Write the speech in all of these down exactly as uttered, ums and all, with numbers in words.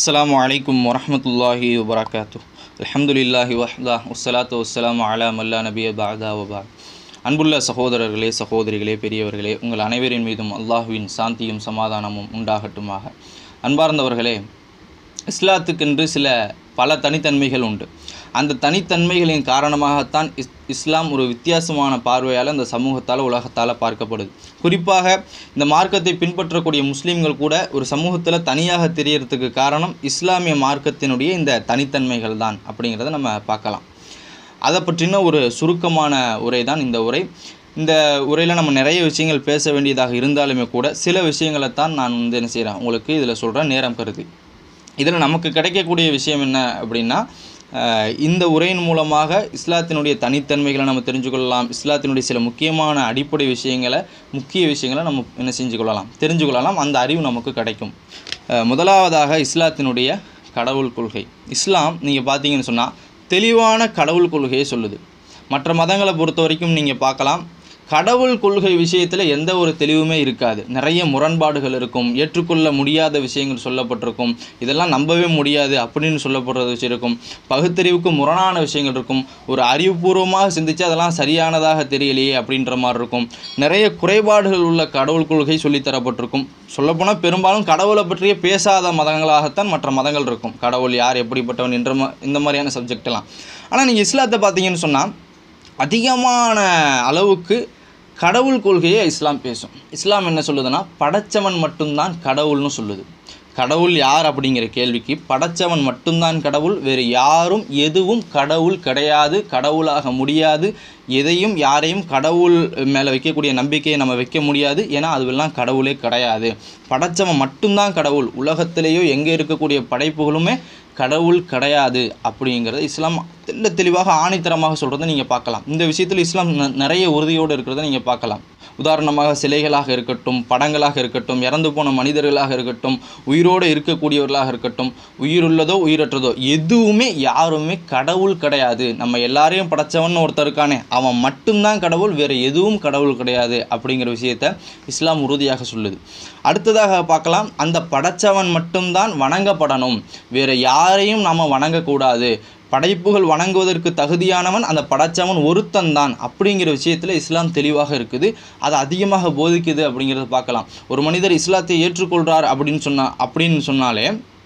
அஸ்ஸலாமு அலைக்கும் வரஹ்மத்துல்லாஹி வபரகாத்துஹ். அல்ஹம்துலில்லாஹி வஹ்தா வஸ்ஸலாத்து வஸ்ஸலாமு அலா மல்லா நபிய பஅதா வபஅத். அன்புள்ள சகோதரர்களே, சகோதரிகளே, பெரியவர்களே, உங்கள் அனைவரின் மீதும் அல்லாஹுவின் சாந்தியும் சமாதானமும் உண்டாகட்டுமாக. அன்பார்ந்தவர்களே, இஸ்லாத்துக்கென்று சில பல தனித்தன்மைகள் உண்டு. அந்த தனித்தன்மைகளின் காரணமாகத்தான் இஸ் இஸ்லாம் ஒரு வித்தியாசமான பார்வையால் இந்த சமூகத்தால் உலகத்தால் பார்க்கப்படுது. குறிப்பாக இந்த மார்க்கத்தை பின்பற்றக்கூடிய முஸ்லீம்கள் கூட ஒரு சமூகத்தில் தனியாக தெரியறதுக்கு காரணம் இஸ்லாமிய மார்க்கத்தினுடைய இந்த தனித்தன்மைகள் தான் அப்படிங்கிறத நம்ம பார்க்கலாம். அதை பற்றின ஒரு சுருக்கமான உரை தான் இந்த உரை. இந்த உரையில் நம்ம நிறைய விஷயங்கள் பேச வேண்டியதாக இருந்தாலுமே கூட சில விஷயங்களை தான் நான் வந்து என்ன செய்கிறேன் உங்களுக்கு இதில் சொல்கிறேன், நேரம் கருதி. இதில் நமக்கு கிடைக்கக்கூடிய விஷயம் என்ன அப்படின்னா, இந்த உரையின் மூலமாக இஸ்லாத்தினுடைய தனித்தன்மைகளை நம்ம தெரிஞ்சுக்கொள்ளலாம். இஸ்லாத்தினுடைய சில முக்கியமான அடிப்படை விஷயங்களை முக்கிய விஷயங்களை நம்ம என்ன செஞ்சு கொள்ளலாம் தெரிஞ்சு கொள்ளலாம். அந்த அறிவு நமக்கு கிடைக்கும். முதலாவதாக இஸ்லாத்தினுடைய கடவுள் கொள்கை. இஸ்லாம் நீங்கள் பார்த்தீங்கன்னு சொன்னால் தெளிவான கடவுள் கொள்கையை சொல்லுது. மற்ற மதங்களை பொறுத்த வரைக்கும் நீங்கள் பார்க்கலாம், கடவுள் கொள்கை விஷயத்தில் எந்த ஒரு தெளிவுமே இருக்காது. நிறைய முரண்பாடுகள் இருக்கும், ஏற்றுக்கொள்ள முடியாத விஷயங்கள் சொல்லப்பட்டிருக்கும், இதெல்லாம் நம்பவே முடியாது அப்படின்னு சொல்லப்படுறது விஷயம் இருக்கும், பகுத்தறிவுக்கு முரணான விஷயங்கள் இருக்கும், ஒரு அறிவுபூர்வமாக சிந்தித்து அதெல்லாம் சரியானதாக தெரியலையே அப்படின்ற மாதிரி இருக்கும். நிறைய குறைபாடுகள் உள்ள கடவுள் கொள்கை சொல்லித்தரப்பட்டிருக்கும். சொல்லப்போனால் பெரும்பாலும் கடவுளை பற்றிய பேசாத மதங்களாகத்தான் மற்ற மதங்கள் இருக்கும். கடவுள் யார், எப்படிப்பட்டவன் என்ற இந்த மாதிரியான சப்ஜெக்டெல்லாம். ஆனால் நீங்கள் இஸ்லாத்தை பார்த்தீங்கன்னு சொன்னால் அதிகமான அளவுக்கு கடவுள் கொள்கையை இஸ்லாம் பேசும். இஸ்லாம் என்ன சொல்லுதுன்னா, படைச்சவன் மட்டும்தான் கடவுள்னு சொல்லுது. கடவுள் யார் அப்படிங்கிற கேள்விக்கு படைச்சவன் மட்டும்தான் கடவுள், வேறு யாரும் எதுவும் கடவுள் கிடையாது, கடவுளாக முடியாது, எதையும் யாரையும் கடவுள் மேலே வைக்கக்கூடிய நம்பிக்கையை நம்ம வைக்க முடியாது. ஏன்னா அதுவெல்லாம் கடவுளே கிடையாது. படைச்சவன் மட்டும்தான் கடவுள். உலகத்திலேயோ எங்கே இருக்கக்கூடிய படைப்புகளுமே கடவுள் கிடையாது அப்படிங்கிறத இஸ்லாம் தெல்ல தெளிவாக ஆணித்தரமாக சொல்கிறத நீங்கள் பார்க்கலாம். இந்த விஷயத்தில் இஸ்லாம் நிறைய உறுதியோடு இருக்கிறத நீங்கள் பார்க்கலாம். உதாரணமாக சிலைகளாக இருக்கட்டும், படங்களாக இருக்கட்டும், இறந்து போன மனிதர்களாக இருக்கட்டும், உயிரோடு இருக்கக்கூடியவர்களாக இருக்கட்டும், உயிருள்ளதோ உயிரற்றதோ எதுவுமே யாருமே கடவுள் கிடையாது. நம்ம எல்லாரையும் படைச்சவன் ஒருத்தர் இருக்கானே, அவன் மட்டும்தான் கடவுள், வேறு எதுவும் கடவுள் கிடையாது அப்படிங்கிற விஷயத்தை இஸ்லாம் உறுதியாக சொல்லுது. அடுத்ததாக பார்க்கலாம், அந்த படைச்சவன் மட்டும்தான் வணங்கப்படணும், வேறு யாரையும் நாம் வணங்கக்கூடாது. படைப்புகள் வணங்குவதற்கு தகுதியானவன் அந்த படைச்சவன் ஒருத்தன் தான் அப்படிங்கிற விஷயத்தில் இஸ்லாம் தெளிவாக இருக்குது. அதை அதிகமாக போதிக்குது அப்படிங்கிறத பார்க்கலாம். ஒரு மனிதர் இஸ்லாத்தை ஏற்றுக்கொள்கிறார் அப்படின்னு சொன்னால் அப்படின்னு சொன்னாலே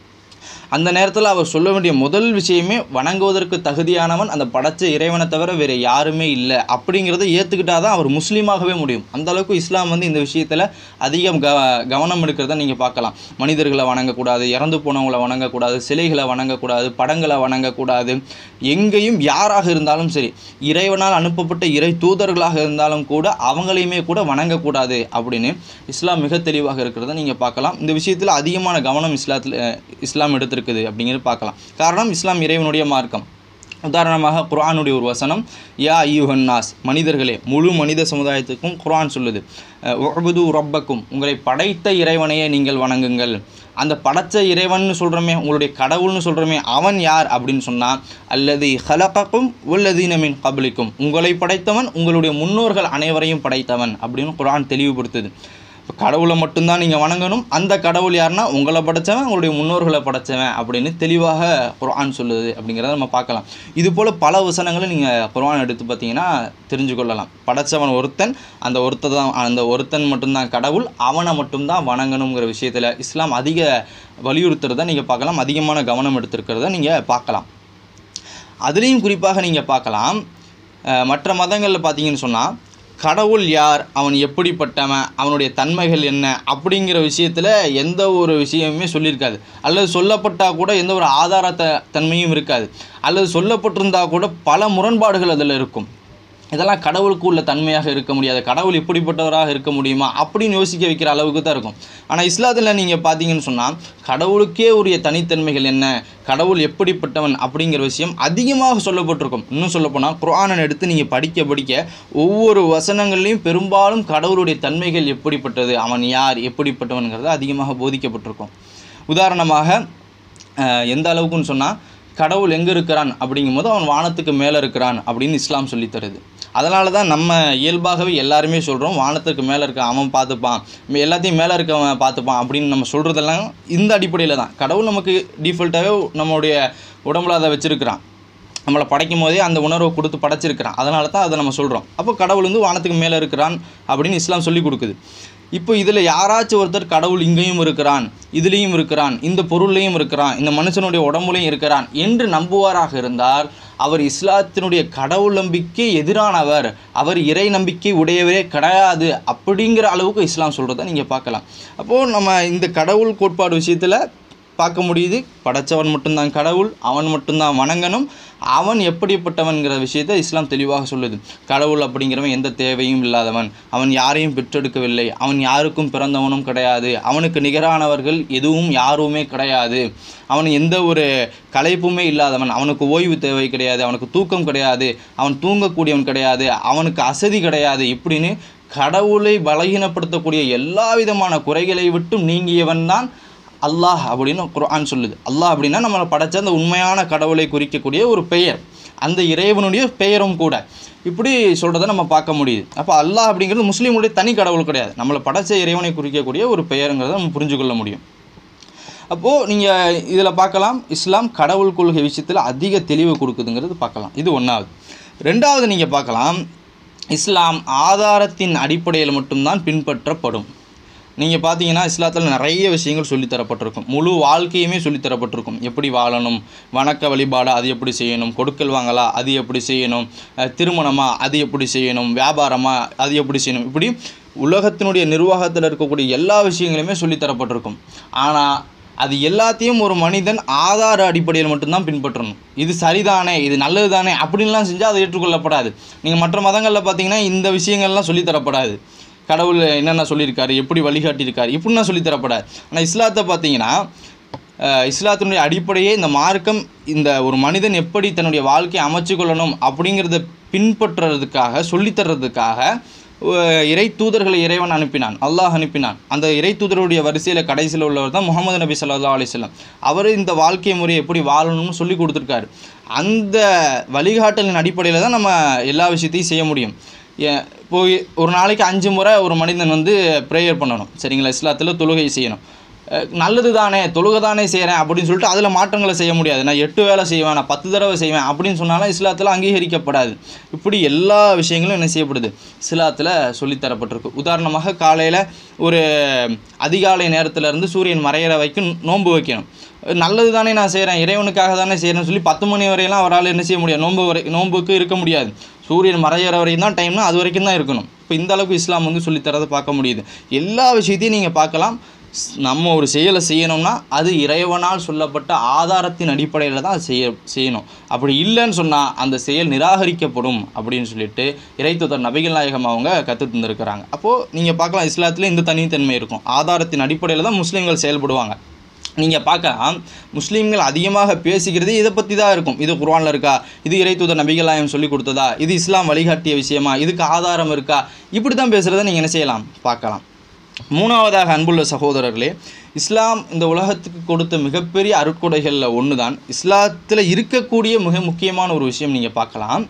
அந்த நேரத்தில் அவர் சொல்ல வேண்டிய முதல் விஷயமே வணங்குவதற்கு தகுதியானவன் அந்த படைச்ச இறைவனை தவிர வேறு யாருமே இல்லை அப்படிங்கிறத ஏற்றுக்கிட்டால் தான் அவர் முஸ்லீமாகவே முடியும். அந்த அளவுக்கு இஸ்லாம் வந்து இந்த விஷயத்தில் அதிகம் க கவனம் எடுக்கிறத நீங்கள் பார்க்கலாம். மனிதர்களை வணங்கக்கூடாது, இறந்து போனவங்களை வணங்கக்கூடாது, சிலைகளை வணங்கக்கூடாது, படங்களை வணங்கக்கூடாது. எங்கேயும் யாராக இருந்தாலும் சரி, இறைவனால் அனுப்பப்பட்ட இறை தூதர்களாக இருந்தாலும் கூட அவங்களையுமே கூட வணங்கக்கூடாது அப்படின்னு இஸ்லாம் மிக தெளிவாக இருக்கிறத நீங்கள் பார்க்கலாம். இந்த விஷயத்தில் அதிகமான கவனம் இஸ்லாத்தில் இஸ்லாம் எடுத்திருக்கு அப்படிங்கிறது பார்க்கலாம். காரணம், இஸ்லாம் இறைவனுடைய மார்க்கம். உதாரணமாக குர்ஆனுடைய ஒரு வசனம், யா அய்யுஹன் நாஸ், மனிதர்களே, முழு மனித சமுதாயத்துக்கும் குர்ஆன் சொல்லுது, உஅ்புது ரப்பக்கும், உங்களை படைத்த இறைவனையே நீங்கள் வணங்குங்கள். அந்த படைத்த இறைவன் சொல்கிறோமே, உங்களுடைய கடவுள்னு சொல்கிறோமே, அவன் யார் அப்படின்னு சொன்னால், அல்லதி ஹலகக்கும் வல்லதீன மின் கப்லிக்கும், உங்களை படைத்தவன் உங்களுடைய முன்னோர்கள் அனைவரையும் படைத்தவன் அப்படின்னு குர்ஆன் தெளிவுபடுத்துது. இப்போ கடவுளை மட்டும்தான் நீங்கள் வணங்கணும். அந்த கடவுள் யாருன்னா உங்களை படைத்தவன், உங்களுடைய முன்னோர்களை படைத்தவன் அப்படின்னு தெளிவாக குர்ஆன் சொல்லுது அப்படிங்கிறத நம்ம பார்க்கலாம். இது போல் பல வசனங்களை நீங்கள் குர்ஆன் எடுத்து பார்த்தீங்கன்னா தெரிஞ்சு கொள்ளலாம். படைத்தவன் ஒருத்தன், அந்த ஒருத்தன் தான் அந்த ஒருத்தன் மட்டும்தான் கடவுள், அவனை மட்டும்தான் வணங்கணுங்கிற விஷயத்தில் இஸ்லாம் அதிக வலியுறுத்துறதை நீங்கள் பார்க்கலாம். அதிகமான கவனம் எடுத்திருக்கிறத நீங்கள் பார்க்கலாம். அதுலேயும் குறிப்பாக நீங்கள் பார்க்கலாம், மற்ற மதங்களில் பார்த்தீங்கன்னு சொன்னால் கடவுள் யார், அவன் எப்படிப்பட்டவன், அவனுடைய தன்மைகள் என்ன அப்படிங்கிற விஷயத்தில் எந்த ஒரு விஷயமுமே சொல்லியிருக்காது. அல்லது சொல்லப்பட்டால் கூட எந்த ஒரு ஆதார த தன்மையும் இருக்காது. அல்லது சொல்லப்பட்டிருந்தால் கூட பல முரண்பாடுகள் அதில் இருக்கும். இதெல்லாம் கடவுளுக்கு உள்ள தன்மையாக இருக்க முடியாது. கடவுள் இப்படிப்பட்டவராக இருக்க முடியுமா அப்படின்னு யோசிக்க வைக்கிற அளவுக்கு தான் இருக்கும். ஆனால் இஸ்லாத்தில் நீங்கள் பார்த்தீங்கன்னு சொன்னால் கடவுளுக்கே உரிய தனித்தன்மைகள் என்ன, கடவுள் எப்படிப்பட்டவன் அப்படிங்கிற விஷயம் அதிகமாக சொல்லப்பட்டிருக்கும். இன்னும் சொல்லப்போனால் குர்ஆனை எடுத்து நீங்கள் படிக்க படிக்க ஒவ்வொரு வசனங்கள்லையும் பெரும்பாலும் கடவுளுடைய தன்மைகள் எப்படிப்பட்டது, அவன் யார், எப்படிப்பட்டவன்கிறது அதிகமாக போதிக்கப்பட்டிருக்கும். உதாரணமாக எந்த அளவுக்குன்னு சொன்னால், கடவுள் எங்கே இருக்கிறான் அப்படிங்கும்போது அவன் வானத்துக்கு மேலே இருக்கிறான் அப்படின்னு இஸ்லாம் சொல்லித்தருது. அதனால தான் நம்ம இயல்பாகவே எல்லாருமே சொல்கிறோம் வானத்துக்கு மேலே இருக்க அவன் பார்த்துப்பான், எல்லாத்தையும் மேலே இருக்கவன் பார்த்துப்பான் அப்படின்னு நம்ம சொல்கிறதெல்லாம் இந்த அடிப்படையில் தான். கடவுள் நமக்கு டிஃபால்ட்டாகவே நம்மளுடைய உடம்புல அதை வச்சுருக்கிறான், நம்மளை படைக்கும் போதே அந்த உணர்வை கொடுத்து படைச்சிருக்கிறான். அதனால தான் அதை நம்ம சொல்கிறோம். அப்போ கடவுள் வந்து வானத்துக்கு மேலே இருக்கிறான் அப்படின்னு இஸ்லாம் சொல்லி கொடுக்குது. இப்போ இதில் யாராச்சும் ஒருத்தர் கடவுள் இங்கேயும் இருக்கிறான், இதுலேயும் இருக்கிறான், இந்த பொருள்லையும் இருக்கிறான், இந்த மனுஷனுடைய உடம்புலையும் இருக்கிறான் என்று நம்புவாராக இருந்தால் அவர் இஸ்லாத்தினுடைய கடவுள் நம்பிக்கை எதிரானவர், அவர் இறை நம்பிக்கை உடையவரே கிடையாது அப்படிங்கிற அளவுக்கு இஸ்லாம் சொல்கிறத நீங்கள் பார்க்கலாம். அப்போது நம்ம இந்த கடவுள் கோட்பாடு விஷயத்தில் பார்க்க முடியுது, படைத்தவன் மட்டும்தான் கடவுள், அவன் மட்டும்தான் வணங்கணும், அவன் எப்படிப்பட்டவன்கிற விஷயத்தை இஸ்லாம் தெளிவாக சொல்லுது. கடவுள் அப்படிங்கிறவன் எந்த தேவையும் இல்லாதவன், அவன் யாரையும் பெற்றெடுக்கவில்லை, அவன் யாருக்கும் பிறந்தவனும் கிடையாது, அவனுக்கு நிகரானவர்கள் எதுவும் யாருமே கிடையாது, அவன் எந்த ஒரு களைப்புமே இல்லாதவன், அவனுக்கு ஓய்வு தேவை கிடையாது, அவனுக்கு தூக்கம் கிடையாது, அவன் தூங்கக்கூடியவன் கிடையாது, அவனுக்கு அசதி கிடையாது, இப்படின்னு கடவுளை பலகீனப்படுத்தக்கூடிய எல்லா விதமான குறைகளை விட்டும் நீங்கியவன் தான் அல்லாஹ் அப்படின்னு குர்ஆன் சொல்லுது. அல்லாஹ் அப்படின்னா நம்மளை படைச்ச அந்த உண்மையான கடவுளை குறிக்கக்கூடிய ஒரு பெயர், அந்த இறைவனுடைய பெயரும் கூட. இப்படி சொல்கிறத நம்ம பார்க்க முடியுது. அப்போ அல்லாஹ் அப்படிங்கிறது முஸ்லீமுடைய தனி கடவுள் கிடையாது, நம்மளை படைச்ச இறைவனை குறிக்கக்கூடிய ஒரு பெயருங்கிறத நம்ம புரிஞ்சு கொள்ள முடியும். அப்போது நீங்கள் இதில் பார்க்கலாம், இஸ்லாம் கடவுள் கொள்கை விஷயத்தில் அதிக தெளிவு கொடுக்குதுங்கிறது பார்க்கலாம். இது ஒன்றாவது. ரெண்டாவது நீங்கள் பார்க்கலாம், இஸ்லாம் ஆதாரத்தின் அடிப்படையில் மட்டும்தான் பின்பற்றப்படும். நீங்கள் பார்த்தீங்கன்னா இஸ்லாத்தில் நிறைய விஷயங்கள் சொல்லித்தரப்பட்டிருக்கும், முழு வாழ்க்கையுமே சொல்லித்தரப்பட்டிருக்கும். எப்படி வாழணும், வணக்க வழிபாடா அது எப்படி செய்யணும், கொடுக்கல் வாங்கலா அது எப்படி செய்யணும், திருமணமா அது எப்படி செய்யணும், வியாபாரமா அது எப்படி செய்யணும், இப்படி உலகத்தினுடைய நிர்வாகத்தில் இருக்கக்கூடிய எல்லா விஷயங்களுமே சொல்லித்தரப்பட்டிருக்கும். ஆனால் அது எல்லாத்தையும் ஒரு மனிதன் ஆதார அடிப்படையில் மட்டும்தான் பின்பற்றணும். இது சரிதானே, இது நல்லது தானே அப்படின்லாம் செஞ்சால் அது ஏற்றுக்கொள்ளப்படாது. நீங்கள் மற்ற மதங்களில் பார்த்தீங்கன்னா இந்த விஷயங்கள்லாம் சொல்லித்தரப்படாது. கடவுள் என்னென்ன சொல்லியிருக்காரு, எப்படி வழிகாட்டியிருக்காரு இப்படின்னா சொல்லித்தரப்படாது. ஆனால் இஸ்லாத்தை பார்த்தீங்கன்னா இஸ்லாத்தினுடைய அடிப்படையே இந்த மார்க்கம் இந்த ஒரு மனிதன் எப்படி தன்னுடைய வாழ்க்கையை அமைச்சு கொள்ளணும் அப்படிங்கிறத பின்பற்றுறதுக்காக சொல்லித்தர்றதுக்காக இறை தூதர்களை இறைவன் அனுப்பினான், அல்லாஹ் அனுப்பினான். அந்த இறை தூதருடைய வரிசையில் கடைசியில் உள்ளவர் தான் முகமது நபி ஸல்லல்லாஹு அலைஹி வஸல்லம். அவர் இந்த வாழ்க்கை முறையை எப்படி வாழணும்னு சொல்லி கொடுத்துருக்காரு. அந்த வழிகாட்டலின் அடிப்படையில் தான் நம்ம எல்லா விஷயத்தையும் செய்ய முடியும். போய் ஒரு நாளைக்கு அஞ்சு முறை ஒரு மனிதன் வந்து ப்ரேயர் பண்ணணும், சரிங்களா, இஸ்லாத்தில் தொழுகை செய்யணும். நல்லது தானே, தொழுகை தானே செய்கிறேன் அப்படின்னு சொல்லிட்டு அதில் மாற்றங்களை செய்ய முடியாது. நான் எட்டு வேலை செய்வேன், நான் பத்து தடவை செய்வேன் அப்படின்னு சொன்னாலும் இஸ்லாத்தில் அங்கீகரிக்கப்படாது. இப்படி எல்லா விஷயங்களும் என்ன செய்யப்படுது, இஸ்லாத்தில் சொல்லித்தரப்பட்டிருக்கு. உதாரணமாக காலையில் ஒரு அதிகாலை நேரத்திலேருந்து சூரியன் மறையிற வரைக்கும் நோன்பு வைக்கணும். நல்லது தானே நான் செய்கிறேன், இறைவனுக்காக தானே செய்கிறேன்னு சொல்லி பத்து மணி வரையெல்லாம் அவரால் என்ன செய்ய முடியாது, நோன்பு வரை நோன்புக்கு இருக்க முடியாது. சூரியன் மறையிற வரைக்கும் தான் டைம்னா அது வரைக்கும் தான் இருக்கணும். இப்போ இந்த அளவுக்கு இஸ்லாம் வந்து சொல்லித்தரதை பார்க்க முடியுது. எல்லா விஷயத்தையும் நீங்கள் பார்க்கலாம். நம்ம ஒரு செயலை செய்யணும்னா அது இறைவனால் சொல்லப்பட்ட ஆதாரத்தின் அடிப்படையில் தான் அது செய்ய செய்யணும். அப்படி இல்லைன்னு சொன்னால் அந்த செயல் நிராகரிக்கப்படும் அப்படின்னு சொல்லிட்டு இறைத்தூதர் நபிகள் நாயகம் அவங்க கற்று தந்திருக்கிறாங்க. அப்போது நீங்கள் பார்க்கலாம், இஸ்லாத்தில் இந்த தனித்தன்மை இருக்கும். ஆதாரத்தின் அடிப்படையில் தான் முஸ்லீம்கள் செயல்படுவாங்க. நீங்கள் பார்க்கலாம், முஸ்லீம்கள் அதிகமாக பேசிக்கிறது இதை பற்றி தான் இருக்கும். இது குர்ஆனில் இருக்கா, இது இறைத்தூதர் நபிகள் நாயகம் சொல்லி கொடுத்ததா, இது இஸ்லாம் வழிகாட்டிய விஷயமா, இதுக்கு ஆதாரம் இருக்கா, இப்படி தான் பேசுகிறத நீங்கள் என்ன செய்யலாம், பார்க்கலாம். மூணாவதாக அன்புள்ள சகோதரர்களே, இஸ்லாம் இந்த உலகத்துக்கு கொடுத்த மிகப்பெரிய அருட்கொடைகளில் ஒன்று தான் இஸ்லாத்தில் இருக்கக்கூடிய மிக முக்கியமான ஒரு விஷயம். நீங்கள் பார்க்கலாம்,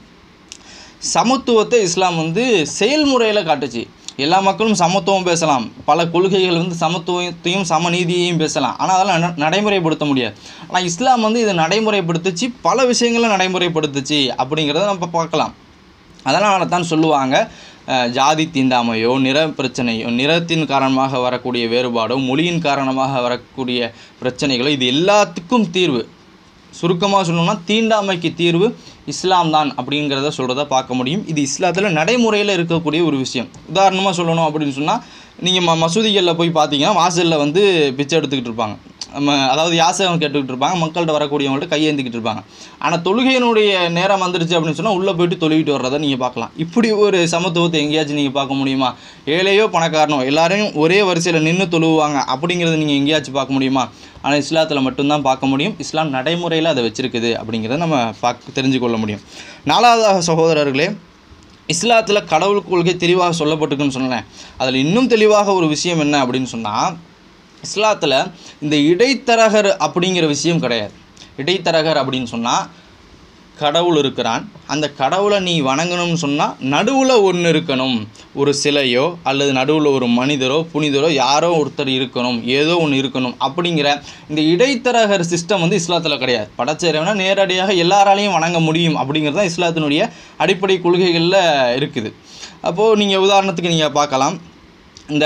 சமத்துவத்தை இஸ்லாம் வந்து செயல்முறையில் காட்டுச்சு. எல்லா மக்களும் சமத்துவம் பேசலாம், பல கொள்கைகள் வந்து சமத்துவத்தையும் சமநீதியையும் பேசலாம், ஆனால் அதெல்லாம் நடைமுறைப்படுத்த முடியாது. ஆனால் இஸ்லாம் வந்து இதை நடைமுறைப்படுத்துச்சு, பல விஷயங்களை நடைமுறைப்படுத்துச்சு அப்படிங்கிறத நம்ம பார்க்கலாம். அதனால தான் சொல்லுவாங்க, ஜாதி தீண்டாமையோ, நிற பிரச்சனையோ, நிறத்தின் காரணமாக வரக்கூடிய வேறுபாடோ, மொழியின் காரணமாக வரக்கூடிய பிரச்சனைகளோ, இது எல்லாத்துக்கும் தீர்வு, சுருக்கமாக சொல்லணும்னா தீண்டாமைக்கு தீர்வு இஸ்லாம் தான் அப்படிங்கிறத சொல்கிறத பார்க்க முடியும். இது இஸ்லாத்தில் நடைமுறையில் இருக்கக்கூடிய ஒரு விஷயம். உதாரணமாக சொல்லணும் அப்படின்னு சொன்னால், நீங்கள் ம மசூதிகளில் போய் பார்த்தீங்கன்னா வாசலில் வந்து பிச்சை எடுத்துக்கிட்டு இருப்பாங்க, அதாவது யாசகம் கேட்டுக்கிட்டு இருப்பாங்க, மக்கள்கிட்ட வரக்கூடியவங்கள்ட்ட கையேந்திக்கிட்டு இருப்பாங்க. ஆனால் தொழுகையினுடைய நேரம் வந்துருச்சு அப்படின்னு சொன்னால் உள்ளே போய்ட்டு தொழுகிட்டு வர்றதை நீங்கள் பார்க்கலாம். இப்படி ஒரு சமத்துவத்தை எங்கேயாச்சும் நீங்கள் பார்க்க முடியுமா? ஏழையோ பணக்காரனோ எல்லாரையும் ஒரே வரிசையில் நின்று தொழுவாங்க அப்படிங்கிறத நீங்கள் எங்கேயாச்சும் பார்க்க முடியுமா? ஆனால் இஸ்லாத்தில் மட்டும்தான் பார்க்க முடியும். இஸ்லாம் நடைமுறையில் அதை வச்சுருக்குது அப்படிங்கிறத நம்ம பார்க்க தெரிஞ்சு கொள்ள முடியும். நாலாவதாக சகோதரர்களே, இஸ்லாத்தில் கடவுள் கொள்கை தெளிவாக சொல்லப்பட்டிருக்குன்னு சொன்னேன். அதில் இன்னும் தெளிவாக ஒரு விஷயம் என்ன அப்படின்னு சொன்னால், இஸ்லாத்தில் இந்த இடைத்தரகர் அப்படிங்கிற விஷயம் கிடையாது. இடைத்தரகர் அப்படின்னு சொன்னால் கடவுள் இருக்கிறான். அந்த கடவுளை நீ வணங்கணும்னு சொன்னால் நடுவில் ஒன்று இருக்கணும், ஒரு சிலையோ அல்லது நடுவில் ஒரு மனிதரோ புனிதரோ யாரோ ஒருத்தர் இருக்கணும், ஏதோ ஒன்று இருக்கணும். அப்படிங்கிற இந்த இடைத்தரகர் சிஸ்டம் வந்து இஸ்லாத்தில் கிடையாது. படைச்ச இறைவனை நேரடியாக எல்லாராலையும் வணங்க முடியும் அப்படிங்கிறது தான் இஸ்லாத்தினுடைய அடிப்படை கொள்கைகளில் இருக்குது. அப்போது நீங்கள் உதாரணத்துக்கு நீங்கள் பார்க்கலாம், இந்த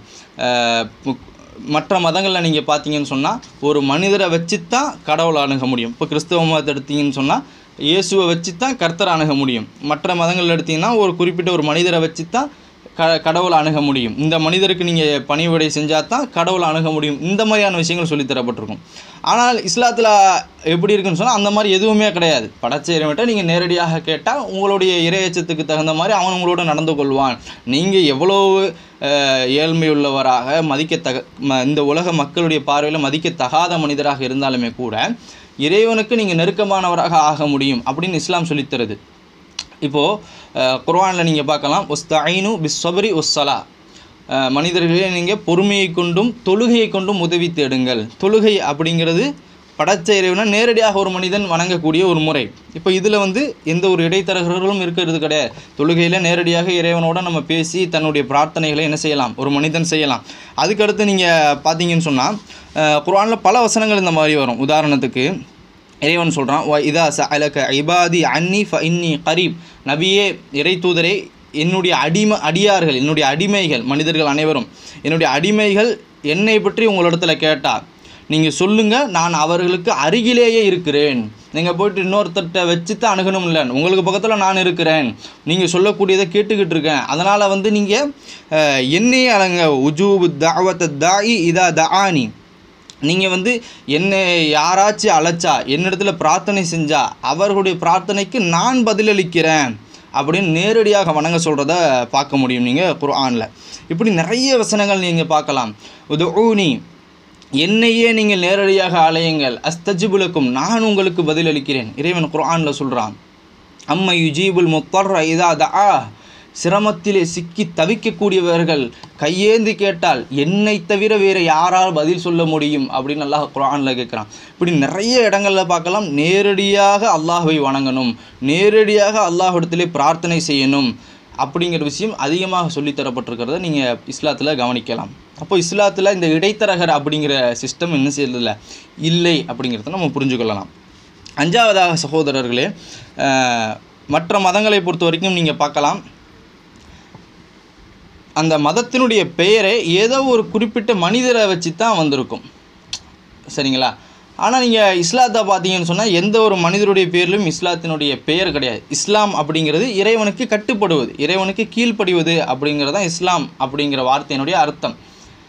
மற்ற மதங்களில் நீங்கள் பார்த்தீங்கன்னு சொன்னால் ஒரு மனிதரை வச்சு தான் கடவுளை அணுக முடியும். இப்போ கிறிஸ்தவ மதத்தை எடுத்தீங்கன்னு சொன்னால் இயேசுவை வச்சு தான் கர்த்தரை அணுக முடியும். மற்ற மதங்கள் எடுத்திங்கன்னா ஒரு குறிப்பிட்ட ஒரு மனிதரை வச்சு தான் க கடவுளை அணுக முடியும். இந்த மனிதருக்கு நீங்கள் பணிவிடை செஞ்சால் தான் கடவுளை அணுக முடியும். இந்த மாதிரியான விஷயங்கள் சொல்லித்தரப்பட்டிருக்கும். ஆனால் இஸ்லாத்தில் எப்படி இருக்குன்னு சொன்னால் அந்த மாதிரி எதுவுமே கிடையாது. படைச்ச இறைவன்கிட்ட நீங்கள் நேரடியாக கேட்டால் உங்களுடைய இறையச்சத்துக்கு தகுந்த மாதிரி அவன் உங்களோட நடந்து கொள்வான். நீங்கள் எவ்வளோ ஏழ்மையுள்ளவராக மதிக்கத்தக ம இந்த உலக மக்களுடைய பார்வையில் மதிக்கத்தகாத மனிதராக இருந்தாலுமே கூட இறைவனுக்கு நீங்கள் நெருக்கமானவராக ஆக முடியும் அப்படின்னு இஸ்லாம் சொல்லித்தருது. இப்போது குர்ஆனில் நீங்கள் பார்க்கலாம், உஸ்தஈனு பிஸ்ஸப்ரி வஸ்ஸலா, மனிதர்களே நீங்கள் பொறுமையை கொண்டும் தொழுகையை கொண்டும் உதவி தேடுங்கள். தொழுகை அப்படிங்கிறது படைச்ச இறைவனை நேரடியாக ஒரு மனிதன் வணங்கக்கூடிய ஒரு முறை. இப்போ இதில் வந்து எந்த ஒரு இடைத்தரகர்களும் இருக்கிறது கிடையாது. தொழுகையில் நேரடியாக இறைவனோட நம்ம பேசி தன்னுடைய பிரார்த்தனைகளை என்ன செய்யலாம், ஒரு மனிதன் செய்யலாம். அதுக்கடுத்து நீங்கள் பார்த்தீங்கன்னு சொன்னால் குர்ஆனில் பல வசனங்கள் இந்த மாதிரி வரும். உதாரணத்துக்கு இறைவன் சொல்கிறான், வ இதா சஅலக இபாதி அன்னி ஃப இன்னி கரீப், நபியே இறை தூதரே என்னுடைய அடிமை அடியார்கள் என்னுடைய அடிமைகள் மனிதர்கள் அனைவரும் என்னுடைய அடிமைகள் என்னை பற்றி உங்களிடத்தில் கேட்டால் நீங்கள் சொல்லுங்கள், நான் அவர்களுக்கு அருகிலேயே இருக்கிறேன். நீங்கள் போய்ட்டு இன்னொருத்தட்ட வச்சு தான் அணுகணும் இல்லை, உங்களுக்கு பக்கத்தில் நான் இருக்கிறேன், நீங்கள் சொல்லக்கூடியதை கேட்டுக்கிட்டு இருக்கேன். அதனால் வந்து நீங்கள் என்னையே அலங்க உஜூபு தாவத்த தாயி இதா தானி, நீங்கள் வந்து என்னை யாராச்சும் அழைச்சா என்னிடத்தில் பிரார்த்தனை செஞ்சா அவர்களுடைய பிரார்த்தனைக்கு நான் பதிலளிக்கிறேன் அப்படின்னு நேரடியாக வணங்க சொல்கிறத பார்க்க முடியும் நீங்கள் குர்ஆனில். இப்படி நிறைய வசனங்கள் நீங்கள் பார்க்கலாம். உதுஊனி, என்னையே நீங்கள் நேரடியாக அலையுங்கள், அஸ்தஜிபுலக்கும், நான் உங்களுக்கு பதிலளிக்கிறேன். இறைவன் குர்ஆனில் சொல்கிறான், அம்மா யுஜீபுல் முத்தர்ர இதா தஆ, சிரமத்திலே சிக்கி தவிக்கக்கூடியவர்கள் கையேந்தி கேட்டால் என்னை தவிர வேறு யாரால் பதில் சொல்ல முடியும் அப்படின்னு அல்லாஹ் குர்ஆனில் கேட்குறான். இப்படி நிறைய இடங்களில் பார்க்கலாம், நேரடியாக அல்லாஹ்வை வணங்கணும், நேரடியாக அல்லாஹ்விடத்திலே பிரார்த்தனை செய்யணும் அப்படிங்கிற விஷயம் அதிகமாக சொல்லித்தரப்பட்டிருக்கிறத நீங்கள் இஸ்லாத்தில் கவனிக்கலாம். அப்போ இஸ்லாத்தில் இந்த இடைத்தரகர் அப்படிங்கிற சிஸ்டம் என்ன செய்யறதில்லை இல்லை அப்படிங்கிறத நம்ம புரிஞ்சுக்கொள்ளலாம். அஞ்சாவதாக சகோதரர்களே, மற்ற மதங்களை பொறுத்த வரைக்கும் நீங்கள் பார்க்கலாம், அந்த மதத்தினுடைய பெயரை ஏதோ ஒரு குறிப்பிட்ட மனிதரை வச்சு தான் வந்திருக்கும், சரிங்களா? ஆனால் நீங்கள் இஸ்லாத்தை பார்த்தீங்கன்னு சொன்னால் எந்த ஒரு மனிதருடைய பேரிலும் இஸ்லாத்தினுடைய பெயர் கிடையாது. இஸ்லாம் அப்படிங்கிறது இறைவனுக்கு கட்டுப்படுவது, இறைவனுக்கு கீழ்ப்படிவது அப்படிங்கிறது தான் இஸ்லாம் அப்படிங்கிற வார்த்தையினுடைய அர்த்தம்.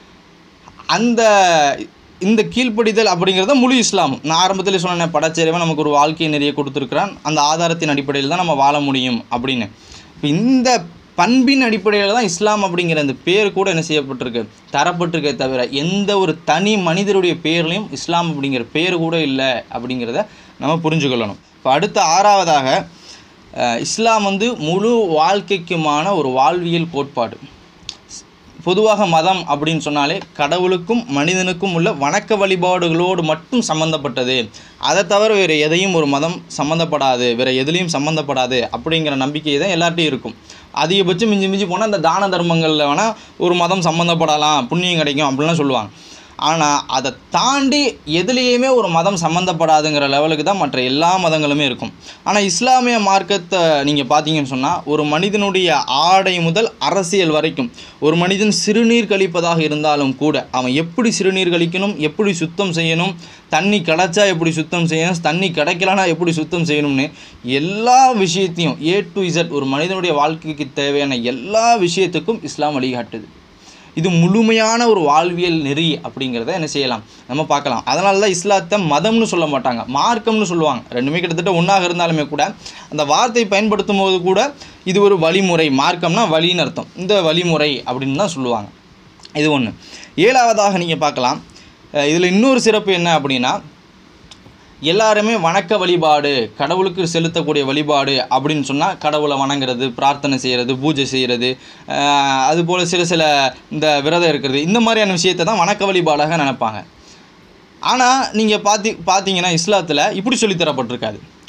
அந்த இந்த கீழ்ப்படிதல் அப்படிங்கிறத முழு இஸ்லாமும். நான் ஆரம்பத்தில் சொன்னேன், படைச்ச இறைவன் நமக்கு ஒரு வாழ்க்கையை நிறைய கொடுத்துருக்கிறான், அந்த ஆதாரத்தின் அடிப்படையில் தான் நம்ம வாழ முடியும் அப்படின்னு. இப்போ இந்த பண்பின் அடிப்படையில் தான் இஸ்லாம் அப்படிங்கிற அந்த பேர் கூட என்ன செய்யப்பட்டிருக்கு, தரப்பட்டிருக்கே தவிர எந்த ஒரு தனி மனிதருடைய பேர்லையும் இஸ்லாம் அப்படிங்கிற பேர் கூட இல்லை அப்படிங்கிறத நம்ம புரிஞ்சுக்கொள்ளணும். இப்போ அடுத்த ஆறாவதாக, இஸ்லாம் வந்து முழு வாழ்க்கைக்குமான ஒரு வாழ்வியல் கோட்பாடு. பொதுவாக மதம் அப்படின்னு சொன்னாலே கடவுளுக்கும் மனிதனுக்கும் உள்ள வணக்க வழிபாடுகளோடு மட்டும் சம்மந்தப்பட்டது, அதை தவிர வேறு எதையும் ஒரு மதம் சம்மந்தப்படாது, வேறு எதுலேயும் சம்மந்தப்படாது அப்படிங்கிற நம்பிக்கை தான் எல்லார்ட்டையும் இருக்கும். அதிகபட்சம் மிஞ்சி மிஞ்சி போனால் இந்த தான தர்மங்களில் வேணால் ஒரு மதம் சம்மந்தப்படலாம், புண்ணியம் கிடைக்கும் அப்படின்லாம் சொல்லுவாங்க. ஆனால் அதை தாண்டி எதுலேயுமே ஒரு மதம் சம்மந்தப்படாதுங்கிற லெவலுக்கு தான் மற்ற எல்லா மதங்களுமே இருக்கும். ஆனால் இஸ்லாமிய மார்க்கத்தை நீங்கள் பார்த்தீங்கன்னு சொன்னால் ஒரு மனிதனுடைய ஆடை முதல் அரசியல் வரைக்கும், ஒரு மனிதன் சிறுநீர் கழிப்பதாக இருந்தாலும் கூட அவன் எப்படி சிறுநீர் கழிக்கணும், எப்படி சுத்தம் செய்யணும், தண்ணி கிடைச்சா எப்படி சுத்தம் செய்யணும், தண்ணி கிடைக்கலனா எப்படி சுத்தம் செய்யணும்னு எல்லா விஷயத்தையும் ஏ டு இசட் ஒரு மனிதனுடைய வாழ்க்கைக்கு தேவையான எல்லா விஷயத்துக்கும் இஸ்லாம் வழிகாட்டுது. இது முழுமையான ஒரு வாழ்வியல் நெறி அப்படிங்கிறத என்ன செய்யலாம் நம்ம பார்க்கலாம். அதனால தான் இஸ்லாத்தை மதம்னு சொல்ல மாட்டாங்க, மார்க்கம்னு சொல்லுவாங்க. ரெண்டுமே கிட்டத்தட்ட ஒன்றாக இருந்தாலுமே கூட அந்த வார்த்தை பயன்படுத்தும் போது கூட இது ஒரு வழிமுறை, மார்க்கம்னா வழின்னு அர்த்தம், இந்த வழிமுறை அப்படின்னு தான் சொல்லுவாங்க. இது ஒன்று. ஏழாவதாக நீங்கள் பார்க்கலாம், இதில் இன்னொரு சிறப்பு என்ன அப்படின்னா, எல்லாருமே வணக்க வழிபாடு, கடவுளுக்கு செலுத்தக்கூடிய வழிபாடு அப்படின்னு சொன்னால் கடவுளை வணங்குறது, பிரார்த்தனை செய்கிறது, பூஜை செய்கிறது, அதுபோல் சில சில இந்த விரதம் இருக்கிறது, இந்த மாதிரியான விஷயத்தை தான் வணக்க வழிபாடாக நினைப்பாங்க. ஆனால் நீங்கள் பார்த்தி பார்த்தீங்கன்னா இஸ்லாத்தில் இப்படி சொல்லித்தரப்பட்டிருக்காது.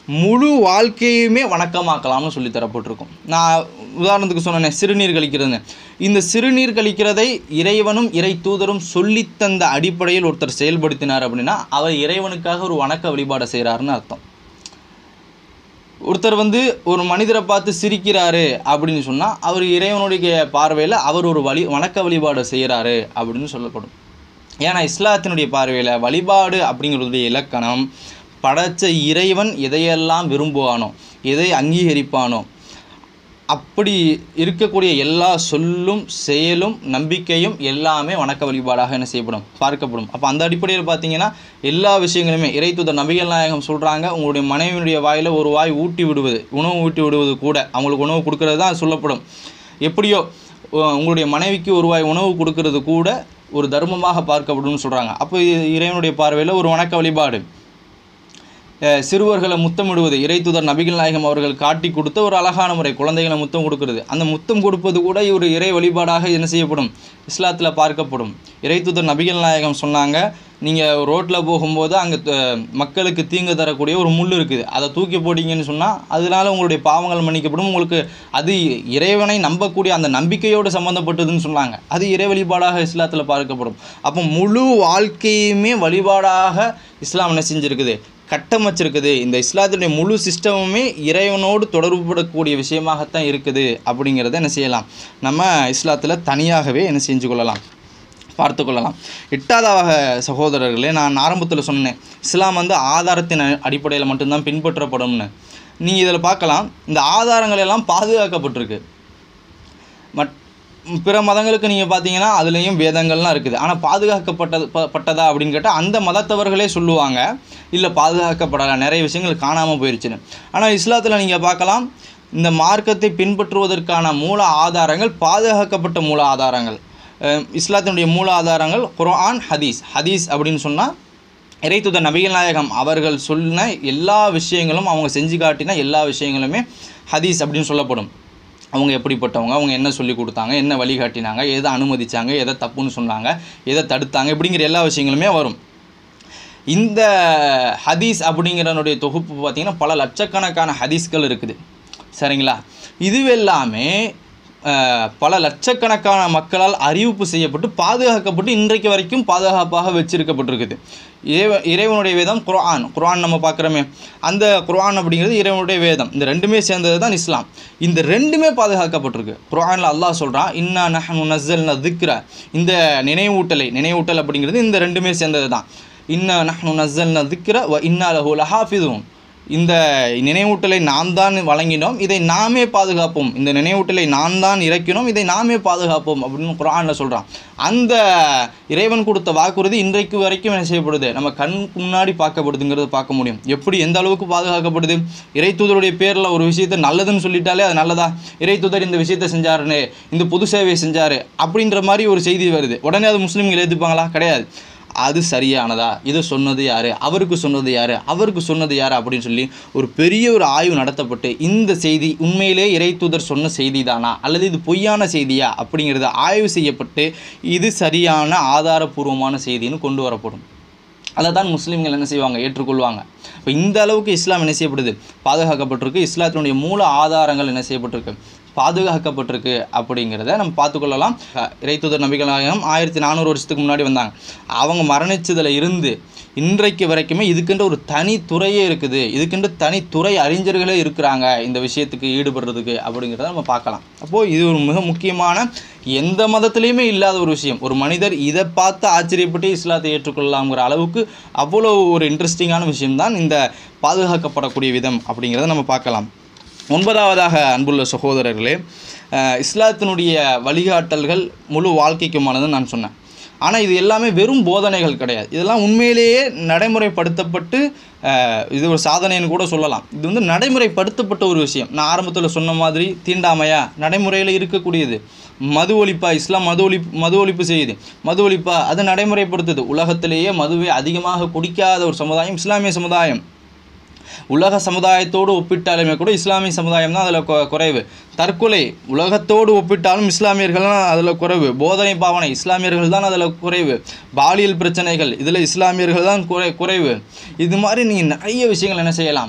முழு வாழ்க்கையுமே வணக்கமாக்கலாம்னு சொல்லி தரப்பட்டிருக்கும். நான் உதாரணத்துக்கு சொன்னேன் சிறுநீர் கழிக்கிறதுன்னு. இந்த சிறுநீர் கழிக்கிறதை இறைவனும் இறை தூதரும் சொல்லித்தந்த அடிப்படையில் ஒருத்தர் செயல்படுத்தினார் அப்படின்னா அவர் இறைவனுக்காக ஒரு வணக்க வழிபாடை செய்கிறாருன்னு அர்த்தம். ஒருத்தர் வந்து ஒரு மனிதரை பார்த்து சிரிக்கிறாரு அப்படின்னு சொன்னால் அவர் இறைவனுடைய பார்வையில் அவர் ஒரு வழி வணக்க வழிபாடு செய்கிறாரு அப்படின்னு சொல்லப்படும். ஏன்னா இஸ்லாத்தினுடைய பார்வையில் வழிபாடு அப்படிங்கிறதுடைய இலக்கணம் படைத்த இறைவன் எதையெல்லாம் விரும்புவானோ எதை அங்கீகரிப்பானோ அப்படி இருக்கக்கூடிய எல்லா சொல்லும் செயலும் நம்பிக்கையும் எல்லாமே வணக்க வழிபாடாக என்ன செய்யப்படும் பார்க்கப்படும். அப்போ அந்த அடிப்படையில் பார்த்தீங்கன்னா எல்லா விஷயங்களுமே இறை தூதர் நபிகள் நாயகம் சொல்கிறாங்க, உங்களுடைய மனைவியுடைய வாயில் ஒரு வாய் ஊட்டி விடுவது உணவு ஊட்டி விடுவது கூட அவங்களுக்கு உணவு கொடுக்கறது தான் சொல்லப்படும். எப்படியோ உங்களுடைய மனைவிக்கு ஒரு வாய் உணவு கொடுக்கறது கூட ஒரு தர்மமாக பார்க்கப்படும்னு சொல்கிறாங்க. அப்போ இறைவனுடைய பார்வையில் ஒரு வணக்க வழிபாடு. சிறுவர்களை முத்தமிடுவது இறை தூதர் நபிகள் நாயகம் அவர்கள் காட்டி கொடுத்த ஒரு அழகான முறை. குழந்தைகளை முத்தம் கொடுக்கறது, அந்த முத்தம் கொடுப்பது கூட ஒரு இறை வழிபாடாக என்ன செய்யப்படும் இஸ்லாத்தில் பார்க்கப்படும். இறை தூதர் நபிகள் நாயகம் சொன்னாங்க, நீங்கள் ரோட்டில் போகும்போது அங்கே மக்களுக்கு தீங்கு தரக்கூடிய ஒரு முள் இருக்குது, அதை தூக்கி போட்டிங்கன்னு சொன்னால் அதனால் உங்களுடைய பாவங்கள் மன்னிக்கப்படும். உங்களுக்கு அது இறைவனை நம்பக்கூடிய அந்த நம்பிக்கையோடு சம்மந்தப்பட்டதுன்னு சொன்னாங்க. அது இறை வழிபாடாக இஸ்லாத்தில் பார்க்கப்படும். அப்போ முழு வாழ்க்கையுமே வழிபாடாக இஸ்லாம் என்ன செஞ்சுருக்குது கட்டமைச்சிருக்குது. இந்த இஸ்லாத்தினுடைய முழு சிஸ்டமுமே இறைவனோடு தொடர்புபடக்கூடிய விஷயமாகத்தான் இருக்குது. அப்படிங்கிறத என்ன செய்யலாம் நம்ம இஸ்லாத்தில் தனியாகவே என்ன செஞ்சு கொள்ளலாம் பார்த்து கொள்ளலாம். எட்டாவதாக சகோதரர்களே, நான் ஆரம்பத்தில் சொன்னேன் இஸ்லாம் வந்து ஆதாரத்தின் அடிப்படையில் மட்டும்தான் பின்பற்றப்படும்னு. நீங்கள் இதில் பார்க்கலாம், இந்த ஆதாரங்கள் எல்லாம் பாதுகாக்கப்பட்டிருக்கு. மட் பிற மதங்களுக்கு நீங்கள் பார்த்தீங்கன்னா அதுலேயும் வேதங்கள்லாம் இருக்குது, ஆனால் பாதுகாக்கப்பட்டது பட்டதா அப்படின்னு கேட்டால் அந்த மதத்தவர்களே சொல்லுவாங்க இல்லை பாதுகாக்கப்படலை, நிறைய விஷயங்கள் காணாமல் போயிடுச்சுன்னு. ஆனால் இஸ்லாத்தில் நீங்கள் பார்க்கலாம், இந்த மார்க்கத்தை பின்பற்றுவதற்கான மூல ஆதாரங்கள் பாதுகாக்கப்பட்ட மூல ஆதாரங்கள். இஸ்லாத்தினுடைய மூல ஆதாரங்கள் குர்ஆன், ஹதீஸ். ஹதீஸ் அப்படின்னு சொன்னால் இறை தூதர் நபிகள் நாயகம் அவர்கள் சொன்ன எல்லா விஷயங்களும், அவங்க செஞ்சு காட்டின எல்லா விஷயங்களுமே ஹதீஸ் அப்படின்னு சொல்லப்படும். அவங்க எப்படிப்பட்டவங்க, அவங்க என்ன சொல்லி கொடுத்தாங்க, என்ன வழிகாட்டினாங்க, எதை அனுமதித்தாங்க, எதை தப்புன்னு சொன்னாங்க, எதை தடுத்தாங்க, இப்படிங்கிற எல்லா விஷயங்களுமே வரும். இந்த ஹதீஸ் அப்படிங்கிறனுடைய தொகுப்பு பார்த்திங்கன்னா பல லட்சக்கணக்கான ஹதீஸ்கள் இருக்குது. சரிங்களா? இதுவெல்லாமே பல லட்சக்கணக்கான மக்களால் அறிவிப்பு செய்யப்பட்டு பாதுகாக்கப்பட்டு இன்றைக்கு வரைக்கும் பாதுகாப்பாக வச்சிருக்கப்பட்டிருக்குது. இறைவ இறைவனுடைய வேதம் குர்ஆன். குர்ஆன் நம்ம பார்க்குறோமே, அந்த குர்ஆன் அப்படிங்கிறது இறைவனுடைய வேதம். இந்த ரெண்டுமே சேர்ந்தது தான் இஸ்லாம். இந்த ரெண்டுமே பாதுகாக்கப்பட்டிருக்கு. குர்ஆனில் அல்லாஹ் சொல்கிறான், இன்னா நஹ்னு நஸ்ஸல்னா திக்ர. இந்த நினைவூட்டலை நினைவூட்டல் அப்படிங்கிறது இந்த ரெண்டுமே சேர்ந்தது தான். இன்னா நஹ்னு நஸ்ஸல்னா திக்ர வ இன்னா லஹு லஹாஃபிதுன். இந்த நினைவூட்டலை நாம் தான் வழங்கினோம், இதை நாமே பாதுகாப்போம். இந்த நினைவூட்டலை நாம் தான் இறக்கினோம், இதை நாமே பாதுகாப்போம் அப்படின்னு குர்ஆனில் சொல்கிறான். அந்த இறைவன் கொடுத்த வாக்குறுதி இன்றைக்கு வரைக்கும் என்ன செய்யப்படுது, நம்ம கண் முன்னாடி பார்க்கப்படுதுங்கிறத பார்க்க முடியும். எப்படி எந்த அளவுக்கு பாதுகாக்கப்படுது? இறை தூதருடைய பேரில் ஒரு விஷயத்தை நல்லதுன்னு சொல்லிட்டாலே அது நல்லதா? இறை தூதர் இந்த விஷயத்தை செஞ்சாருன்னு, இந்த பொது சேவையை செஞ்சார் அப்படின்ற மாதிரி ஒரு செய்தி வருது, உடனே அது முஸ்லீம்கள் ஏற்றுப்பாங்களா? கிடையாது. அது சரியானதா, இது சொன்னது யார், அவருக்கு சொன்னது யார், அவருக்கு சொன்னது யார் அப்படின்னு சொல்லி ஒரு பெரிய ஒரு ஆய்வு நடத்தப்பட்டு இந்த செய்தி உண்மையிலே இறை தூதர் சொன்ன செய்தி தானா அல்லது இது பொய்யான செய்தியா அப்படிங்கிறத ஆய்வு செய்யப்பட்டு இது சரியான ஆதாரபூர்வமான செய்தின்னு கொண்டு வரப்படும். அதை தான் முஸ்லீம்கள் என்ன செய்வாங்க, ஏற்றுக்கொள்வாங்க. இப்போ இந்த அளவுக்கு இஸ்லாம் என்ன செய்யப்படுது, பாதுகாக்கப்பட்டிருக்கு. இஸ்லாத்தினுடைய மூல ஆதாரங்கள் என்ன செய்யப்பட்டிருக்கு, பாதுகாக்கப்பட்டிருக்கு அப்படிங்கிறத நம்ம பார்த்துக்கொள்ளலாம். இறை தூதர் நபிகள் நாயகம் ஆயிரத்தி நானூறு வருஷத்துக்கு முன்னாடி வந்தாங்க. அவங்க மரணிச்சதில் இருந்து இன்றைக்கு வரைக்குமே இதுக்கென்று ஒரு தனி துறையே இருக்குது, இதுக்கென்று தனி துறை அறிஞர்களே இருக்கிறாங்க இந்த விஷயத்துக்கு ஈடுபடுறதுக்கு அப்படிங்கிறத நம்ம பார்க்கலாம். அப்போது இது ஒரு மிக முக்கியமான, எந்த மதத்துலேயுமே இல்லாத ஒரு விஷயம். ஒரு மனிதர் இதை பார்த்து ஆச்சரியப்பட்டு இஸ்லாத்தை ஏற்றுக்கொள்ளலாம்ங்கிற அளவுக்கு அவ்வளோ ஒரு இன்ட்ரெஸ்டிங்கான விஷயம்தான் இந்த பாதுகாக்கப்படக்கூடிய விதம் அப்படிங்கிறத நம்ம பார்க்கலாம். ஒன்பதாவதாக அன்புள்ள சகோதரர்களே, இஸ்லாத்தினுடைய வழிகாட்டல்கள் முழு வாழ்க்கைக்குமானதுன்னு நான் சொன்னேன். ஆனால் இது எல்லாமே வெறும் போதனைகள் கிடையாது. இதெல்லாம் உண்மையிலேயே நடைமுறைப்படுத்தப்பட்டு இது ஒரு சாதனைன்னு கூட சொல்லலாம். இது வந்து நடைமுறைப்படுத்தப்பட்ட ஒரு விஷயம். நான் ஆரம்பத்தில் சொன்ன மாதிரி தீண்டாமையா நடைமுறையில் இருக்கக்கூடியது. மது ஒழிப்பா, இஸ்லாம் மது ஒழிப்பு மது ஒழிப்பு செய்யுது. மது ஒழிப்பா அதை நடைமுறைப்படுத்துது. உலகத்திலேயே மதுவை அதிகமாக குடிக்காத ஒரு சமுதாயம் இஸ்லாமிய சமுதாயம். உலக சமுதாயத்தோடு ஒப்பிட்டாலுமே கூட இஸ்லாமிய சமுதாயம் தான் அதில் குறைவு. தற்கொலை உலகத்தோடு ஒப்பிட்டாலும் இஸ்லாமியர்கள் தான் அதில் குறைவு. போதனை பாவனை இஸ்லாமியர்கள் தான் அதில் குறைவு. பாலியல் பிரச்சனைகள் இதில் இஸ்லாமியர்கள் தான் குறை குறைவு இது மாதிரி நீங்கள் நிறைய விஷயங்கள் என்ன செய்யலாம்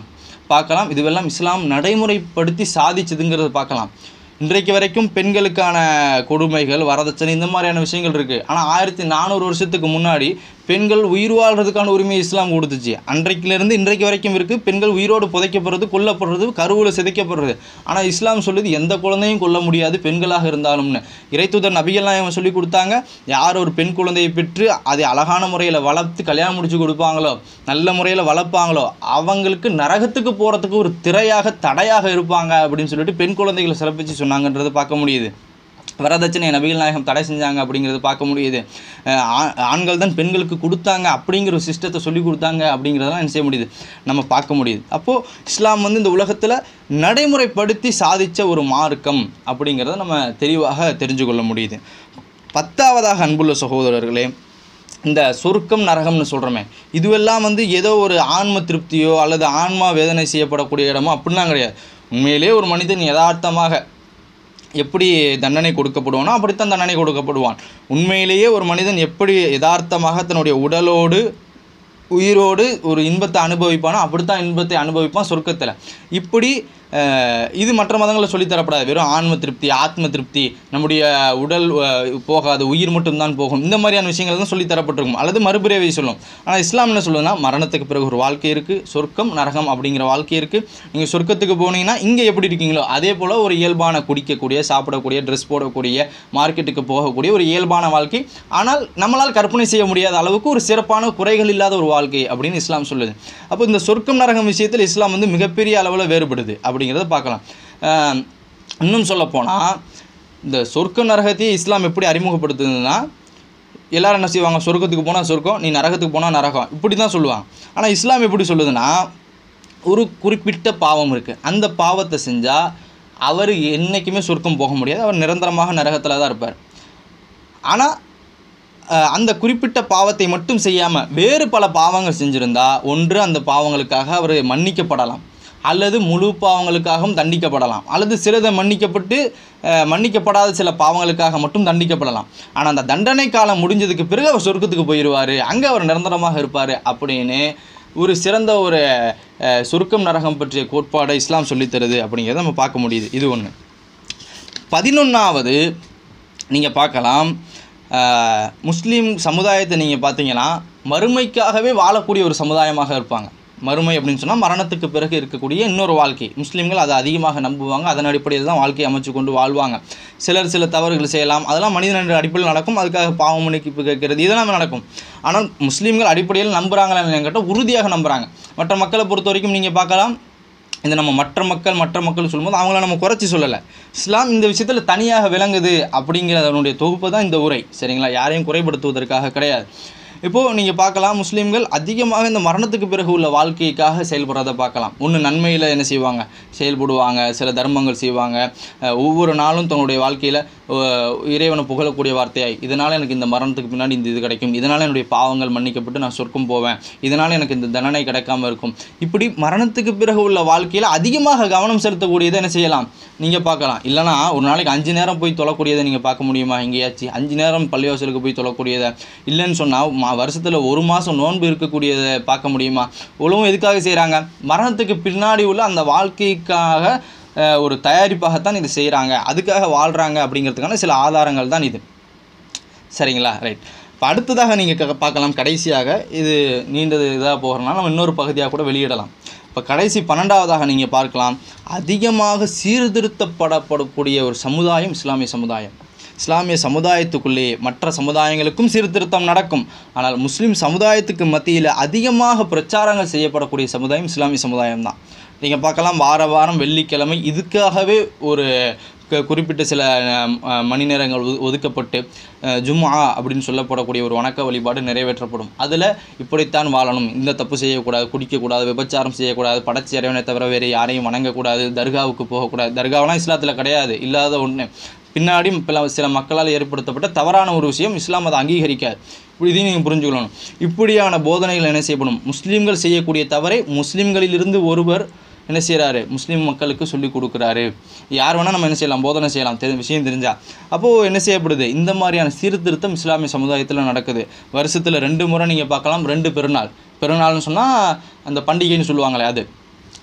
பார்க்கலாம். இதுவெல்லாம் இஸ்லாம் நடைமுறைப்படுத்தி சாதிச்சதுங்கிறத பார்க்கலாம். இன்றைக்கு வரைக்கும் பெண்களுக்கான கொடுமைகள், வரதட்சணை இந்த மாதிரியான விஷயங்கள் இருக்குது. ஆனால் ஆயிரத்தி நானூறு வருஷத்துக்கு முன்னாடி பெண்கள் உயிர் வாழ்கிறதுக்கான உரிமையை இஸ்லாம் கொடுத்துச்சு. அன்றைக்கிலேருந்து இன்றைக்கு வரைக்கும் இருக்குது. பெண்கள் உயிரோடு புதைக்கப்படுறது, கொல்லப்படுறது, கருவில் சிதைக்கப்படுறது. ஆனால் இஸ்லாம் சொல்லுது எந்த குழந்தையும் கொல்ல முடியாது பெண்களாக இருந்தாலும்னு. இறைத்தூதர் நபிகள் நாயகம் சொல்லி கொடுத்தாங்க, யார் ஒரு பெண் குழந்தையை பெற்று அதை அழகான முறையில் வளர்த்து கல்யாணம் முடிச்சு கொடுப்பாங்களோ, நல்ல முறையில் வளர்ப்பாங்களோ, அவங்களுக்கு நரகத்துக்கு போகிறதுக்கு ஒரு திரையாக தடையாக இருப்பாங்க அப்படின்னு சொல்லிட்டு பெண் குழந்தைகளை சிறப்பிச்சு சொன்னாங்கன்றதை பார்க்க முடியுது. வரதட்சணை நபிகள் நாயகம் தடை செஞ்சாங்க அப்படிங்கிறது பார்க்க முடியுது. ஆண்கள் தான் பெண்களுக்கு கொடுத்தாங்க அப்படிங்கிற ஒரு சிஸ்டத்தை சொல்லி கொடுத்தாங்க அப்படிங்கிறதெல்லாம் என்ன செய்ய முடியுது, நம்ம பார்க்க முடியுது. அப்போது இஸ்லாம் வந்து இந்த உலகத்தில் நடைமுறைப்படுத்தி சாதித்த ஒரு மார்க்கம் அப்படிங்கிறத நம்ம தெளிவாக தெரிஞ்சு கொள்ள முடியுது. பத்தாவதாக அன்புள்ள சகோதரர்களே, இந்த சொர்க்கம் நரகம்னு சொல்கிறோமே, இதுவெல்லாம் வந்து ஏதோ ஒரு ஆன்ம திருப்தியோ அல்லது ஆன்மா வேதனை செய்யப்படக்கூடிய இடமோ அப்படிலாம் கிடையாது. உண்மையிலே ஒரு மனிதன் யதார்த்தமாக எப்படி தண்டனை கொடுக்கப்படுவானோ அப்படித்தான் தண்டனை கொடுக்கப்படுவான். உண்மையிலேயே ஒரு மனிதன் எப்படி யதார்த்தமாக தன்னுடைய உடலோடு உயிரோடு ஒரு இன்பத்தை அனுபவிப்பானோ அப்படித்தான் இன்பத்தை அனுபவிப்பான் சொர்க்கத்தில். இப்படி இது மற்ற மதங்களில் சொல்லித்தரப்படாது. வெறும் ஆன்ம திருப்தி, ஆத்ம திருப்தி, நம்முடைய உடல் போகாது, உயிர் மட்டும்தான் போகும், இந்த மாதிரியான விஷயங்கள் தான் சொல்லித்தரப்பட்டிருக்கும், அல்லது மறுபிறவை சொல்லும். ஆனால் இஸ்லாம் என்ன சொல்லுதுன்னா, மரணத்துக்கு பிறகு ஒரு வாழ்க்கை இருக்குது, சொர்க்கம் நரகம் அப்படிங்கிற வாழ்க்கை இருக்குது. நீங்கள் சொர்க்கத்துக்கு போனீங்கன்னா இங்கே எப்படி இருக்கீங்களோ அதே போல் ஒரு இயல்பான குடிக்கக்கூடிய, சாப்பிடக்கூடிய, ட்ரெஸ் போடக்கூடிய, மார்க்கெட்டுக்கு போகக்கூடிய ஒரு இயல்பான வாழ்க்கை, ஆனால் நம்மளால் கற்பனை செய்ய முடியாத அளவுக்கு ஒரு சிறப்பான குறைகள் இல்லாத ஒரு வாழ்க்கை அப்படின்னு இஸ்லாம் சொல்லுது. அப்போ இந்த சொர்க்கம் நரகம் விஷயத்தில் இஸ்லாம் வந்து மிகப்பெரிய அளவில் வேறுபடுது அப்படிங்கிறத பார்க்கலாம். இன்னும் சொல்லப்போனால் இந்த சொர்க்க நரகத்தையே இஸ்லாம் எப்படி அறிமுகப்படுத்துதுன்னா, எல்லோரும் என்ன செய்வாங்க, சொர்க்கத்துக்கு போனால் சொர்க்கம், நீ நரகத்துக்கு போனால் நரகம், இப்படி தான் சொல்லுவாங்க. ஆனால் இஸ்லாம் எப்படி சொல்லுதுன்னா, ஒரு குறிப்பிட்ட பாவம் இருக்குது, அந்த பாவத்தை செஞ்சால் அவர் என்றைக்குமே சொர்க்கம் போக முடியாது, அவர் நிரந்தரமாக நரகத்தில் தான் இருப்பார். ஆனால் அந்த குறிப்பிட்ட பாவத்தை மட்டும் செய்யாமல் வேறு பல பாவங்கள் செஞ்சுருந்தால், ஒன்று அந்த பாவங்களுக்காக அவர் மன்னிக்கப்படலாம், அல்லது முழு பாவங்களுக்காகவும் தண்டிக்கப்படலாம், அல்லது சிலதை மன்னிக்கப்பட்டு மன்னிக்கப்படாத சில பாவங்களுக்காக மட்டும் தண்டிக்கப்படலாம். ஆனால் அந்த தண்டனை காலம் முடிஞ்சதுக்கு பிறகு அவர் சொர்க்கத்துக்கு போயிடுவார், அங்கே அவர் நிரந்தரமாக இருப்பார் அப்படின்னு ஒரு சிறந்த ஒரு சொர்க்கம் நரகம் பற்றிய கோட்பாடை இஸ்லாம் சொல்லித்தருது அப்படிங்கிறத நம்ம பார்க்க முடியுது. இது ஒன்று. பதினொன்றாவது நீங்கள் பார்க்கலாம், முஸ்லீம் சமுதாயத்தை நீங்கள் பார்த்தீங்கன்னா மறுமைக்காகவே வாழக்கூடிய ஒரு சமுதாயமாக இருப்பாங்க. மறுமை அப்படின்னு சொன்னால் மரணத்துக்கு பிறகு இருக்கக்கூடிய இன்னொரு வாழ்க்கை. முஸ்லீம்கள் அதை அதிகமாக நம்புவாங்க, அதன் அடிப்படையில் தான் வாழ்க்கையை அமைச்சு கொண்டு வாழ்வாங்க. சிலர் சில தவறுகள் செய்யலாம், அதெல்லாம் மனிதன் அடிப்படையில் நடக்கும், அதுக்காக பாவ மன்னிப்பு கேட்கறது இதெல்லாம் நடக்கும். ஆனால் முஸ்லீம்கள் அடிப்படையில் நம்புகிறாங்களான்னு கேட்டால் உறுதியாக நம்புகிறாங்க. மற்ற மக்களை பொறுத்த வரைக்கும் நீங்கள் பார்க்கலாம், இந்த நம்ம மற்ற மக்கள் மற்ற மக்கள் சொல்லும்போது அவங்கள நம்ம குறைச்சி சொல்லலை. இஸ்லாம் இந்த விஷயத்தில் தனியாக விளங்குது அப்படிங்கிறதனுடைய தொகுப்பு தான் இந்த உரை, சரிங்களா? யாரையும் குறைபடுத்துவதற்காக கிடையாது. இப்போது நீங்கள் பார்க்கலாம், முஸ்லீம்கள் அதிகமாக இந்த மரணத்துக்கு பிறகு உள்ள வாழ்க்கைக்காக செயல்படுறதை பார்க்கலாம். ஒன்று நன்மையில் என்ன செய்வாங்க, செயல்படுவாங்க, சில தர்மங்கள் செய்வாங்க, ஒவ்வொரு நாளும் தன்னுடைய வாழ்க்கையில் இறைவனை புகழக்கூடிய வார்த்தையாய், இதனால் எனக்கு இந்த மரணத்துக்கு பின்னாடி இந்த இது கிடைக்கும், இதனால் என்னுடைய பாவங்கள் மன்னிக்கப்பட்டு நான் சொர்க்கம் போவேன், இதனால் எனக்கு இந்த தண்டனை கிடைக்காமல் இருக்கும். இப்படி மரணத்துக்கு பிறகு உள்ள வாழ்க்கையில் அதிகமாக கவனம் செலுத்தக்கூடியதை என்ன செய்யலாம் நீங்கள் பார்க்கலாம். இல்லைனா ஒரு நாளைக்கு அஞ்சு நேரம் போய் தொழக்கூடியதை நீங்கள் பார்க்க முடியுமா? எங்கேயாச்சும் அஞ்சு நேரம் பள்ளிவாசலுக்கு போய் தொழக்கூடியதை இல்லைன்னு சொன்னால் மா வருஷத்தில் ஒரு மாதம் நோன்பு இருக்கக்கூடியதை பார்க்க முடியுமா? உலகம் எதுக்காக செய்கிறாங்க? மரணத்துக்கு பின்னாடி உள்ள அந்த வாழ்க்கைக்காக ஒரு தயாரிப்பாகத்தான் இது செய்கிறாங்க, அதுக்காக வாழ்கிறாங்க அப்படிங்கிறதுக்கான சில ஆதாரங்கள் தான் இது, சரிங்களா? ரைட். இப்போ அடுத்ததாக நீங்கள் பார்க்கலாம், கடைசியாக இது நீண்டது இதாக போகிறனால நம்ம இன்னொரு பகுதியாக கூட வெளியிடலாம். இப்போ கடைசி பன்னெண்டாவதாக நீங்கள் பார்க்கலாம், அதிகமாக சீர்திருத்தப்படப்படக்கூடிய ஒரு சமுதாயம் இஸ்லாமிய சமுதாயம். இஸ்லாமிய சமுதாயத்துக்குள்ளே மற்ற சமுதாயங்களுக்கும் சீர்திருத்தம் நடக்கும், ஆனால் முஸ்லீம் சமுதாயத்துக்கு மத்தியில் அதிகமாக பிரச்சாரங்கள் செய்யப்படக்கூடிய சமுதாயம் இஸ்லாமிய சமுதாயம் தான். நீங்கள் பார்க்கலாம், வார வாரம் வெள்ளிக்கிழமை இதுக்காகவே ஒரு குறிப்பிட்ட சில மணி நேரங்கள் ஒதுக்கப்பட்டு ஜும்ஆ அப்படின்னு சொல்லப்படக்கூடிய ஒரு வணக்க வழிபாடு நிறைவேற்றப்படும். அதில் இப்படித்தான் வாழணும், இந்த தப்பு செய்யக்கூடாது, குடிக்கக்கூடாது, விபச்சாரம் செய்யக்கூடாது, படைச்சி இறைவனை தவிர வேறு யாரையும் வணங்கக்கூடாது, தர்காவுக்கு போகக்கூடாது. தர்காவெலாம் இஸ்லாத்தில் கிடையாது, இல்லாத ஒன்று. பின்னாடி சில மக்களால் ஏற்படுத்தப்பட்ட தவறான ஒரு விஷயம், இஸ்லாம் அதை அங்கீகரிக்காது. இப்படி இதையும் நீங்கள் புரிஞ்சுக்கணும். இப்படியான போதனைகள் என்ன செய்யப்படும், முஸ்லீம்கள் செய்யக்கூடிய தவறை முஸ்லீம்களிலிருந்து ஒருவர் என்ன செய்கிறாரு, முஸ்லீம் மக்களுக்கு சொல்லிக் கொடுக்குறாரு. யார் வேணால் நம்ம என்ன செய்யலாம், போதனை செய்யலாம், தெரி விஷயம் தெரிஞ்சால். அப்போது என்ன செய்யப்படுது, இந்த மாதிரியான சீர்திருத்தம் இஸ்லாமிய சமுதாயத்தில் நடக்குது. வருஷத்தில் ரெண்டு முறை நீங்கள் பார்க்கலாம், ரெண்டு பெருநாள். பெருநாள்னு சொன்னால் அந்த பண்டிகைன்னு சொல்லுவாங்களே அது,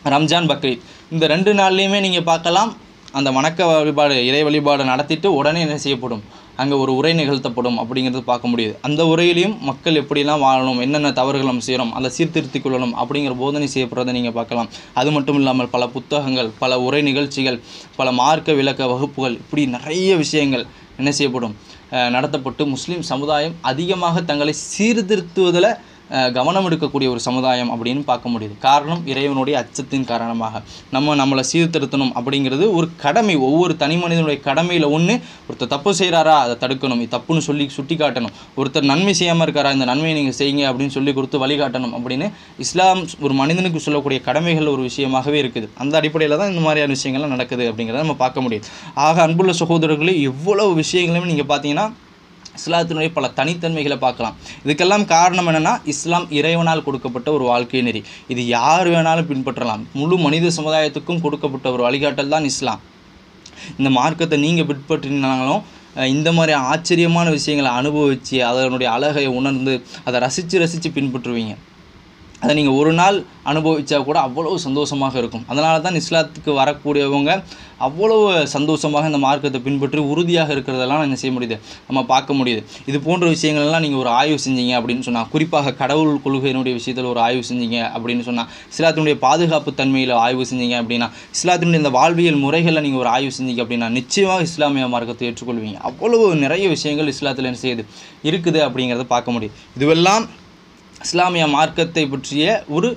ரம்ஜான், பக்ரீத் இந்த ரெண்டு நாள்லேயுமே நீங்கள் பார்க்கலாம் அந்த வணக்க வழிபாடு இறை வழிபாடு நடத்திட்டு உடனே என்ன செய்யப்படும், அங்கே ஒரு உரை நிகழ்த்தப்படும் அப்படிங்கிறது பார்க்க முடியுது. அந்த உரையிலையும் மக்கள் எப்படிலாம் வாழணும், என்னென்ன தவறுகள் நம்ம செய்கிறோம், அதை சீர்திருத்திக் கொள்ளணும் அப்படிங்கிற போதனை செய்யப்படுறதை நீங்கள் பார்க்கலாம். அது மட்டும் இல்லாமல் பல புத்தகங்கள், பல உரை நிகழ்ச்சிகள், பல மார்க்க விளக்க வகுப்புகள், இப்படி நிறைய விஷயங்கள் என்ன செய்யப்படும், நடத்தப்பட்டு முஸ்லீம் சமுதாயம் அதிகமாக தங்களை சீர்திருத்துவதில் கவனம் எடுக்கக்கூடிய ஒரு சமுதாயம் அப்படின்னு பார்க்க முடியுது. காரணம் இறைவனுடைய அச்சத்தின் காரணமாக. நம்ம நம்மளை சீர்திருத்தணும் அப்படிங்கிறது ஒரு கடமை, ஒவ்வொரு தனி மனிதனுடைய கடமையில் ஒன்று. ஒருத்தர் தப்பு செய்கிறாரா அதை தடுக்கணும், இது தப்புன்னு சொல்லி சுட்டி காட்டணும். ஒருத்தர் நன்மை செய்யாமல் இருக்காரா இந்த நன்மையை நீங்கள் செய்யுங்க அப்படின்னு சொல்லி கொடுத்து வழிகாட்டணும் அப்படின்னு இஸ்லாம் ஒரு மனிதனுக்கு சொல்லக்கூடிய கடமைகள் ஒரு விஷயமாகவே இருக்குது. அந்த அடிப்படையில் தான் இந்த மாதிரியான விஷயங்கள்லாம் நடக்குது அப்படிங்கிறத நம்ம பார்க்க முடியுது. ஆக அன்புள்ள சகோதரர்களே, எவ்வளவு விஷயங்களையும் நீங்கள் பார்த்தீங்கன்னா இஸ்லாத்தினுடைய பல தனித்தன்மைகளை பார்க்கலாம். இதுக்கெல்லாம் காரணம் என்னென்னா, இஸ்லாம் இறைவனால் கொடுக்கப்பட்ட ஒரு வாழ்க்கை நெறி. இது யார் வேணாலும் பின்பற்றலாம். முழு மனித சமுதாயத்துக்கும் கொடுக்கப்பட்ட ஒரு வழிகாட்டல் தான் இஸ்லாம். இந்த மார்க்கத்தை நீங்கள் பின்பற்றினாலும் இந்த மாதிரி ஆச்சரியமான விஷயங்களை அனுபவித்து அதனுடைய அழகை உணர்ந்து அதை ரசித்து ரசித்து பின்பற்றுவீங்க. அதை நீங்கள் ஒரு நாள் அனுபவித்தா கூட அவ்வளவு சந்தோஷமாக இருக்கும். அதனால தான் இஸ்லாத்துக்கு வரக்கூடியவங்க அவ்வளவு சந்தோஷமாக இந்த மார்க்கத்தை பின்பற்றி உறுதியாக இருக்கிறதெல்லாம் என்ன செய்ய முடியுது, நம்ம பார்க்க முடியுது. இது போன்ற விஷயங்கள்லாம் நீங்கள் ஒரு ஆய்வு செஞ்சீங்க அப்படின்னு சொன்னால், குறிப்பாக கடவுள் கொள்கையினுடைய விஷயத்தில் ஒரு ஆய்வு செஞ்சீங்க அப்படின்னு சொன்னால், இஸ்லாத்தினுடைய பாதுகாப்பு தன்மையில் ஆய்வு செஞ்சீங்க அப்படின்னா, இஸ்லாத்தினுடைய இந்த வாழ்வியல் முறைகளில் நீங்கள் ஒரு ஆய்வு செஞ்சீங்க அப்படின்னா நிச்சயமாக இஸ்லாமிய மார்க்கத்தை ஏற்றுக்கொள்வீங்க. அவ்வளவு நிறைய விஷயங்கள் இஸ்லாத்தில் என்ன செய்யுது இருக்குது அப்படிங்கிறத பார்க்க முடியுது. இதுவெல்லாம் இஸ்லாமிய மார்க்கத்தை பற்றிய ஒரு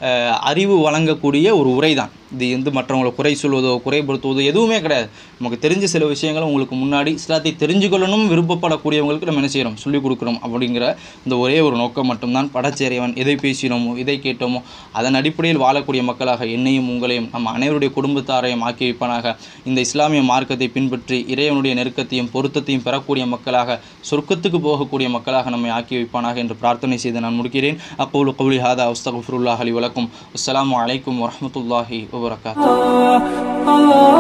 அறிவு வழங்கக்கூடிய ஒரு உரை தான். இது வந்து மற்றவங்களை குறை சொல்வதோ குறைப்படுத்துவதோ எதுவுமே கிடையாது. நமக்கு தெரிஞ்ச சில விஷயங்களும் உங்களுக்கு முன்னாடி இஸ்லாத்தை தெரிஞ்சுக்கொள்ளணும் விருப்பப்படக்கூடியவங்களுக்கு நம்ம என்ன செய்கிறோம், சொல்லிக் கொடுக்குறோம் அப்படிங்கிற இந்த ஒரே ஒரு நோக்கம் மட்டும்தான். படைச்சேரியவன் எதை பேசினோமோ எதை கேட்டோமோ அதன் அடிப்படையில் வாழக்கூடிய மக்களாக என்னையும் உங்களையும் நம்ம அனைவருடைய குடும்பத்தாரையும் ஆக்கி வைப்பானாக. இந்த இஸ்லாமிய மார்க்கத்தை பின்பற்றி இறைவனுடைய நெருக்கத்தையும் பொருத்தத்தையும் பெறக்கூடிய மக்களாக, சொர்க்கத்துக்கு போகக்கூடிய மக்களாக நம்மை ஆக்கி வைப்பானாக என்று பிரார்த்தனை செய்து நான் முடிக்கிறேன். அக்கூலு கௌலி ஹாதா அஸ்தக்ஃபிருல்லாஹ் லி வலக்கும். அஸ்ஸலாமு அலைக்கும் வரஹ்மத்துல்லாஹி வபரகாத்துஹு.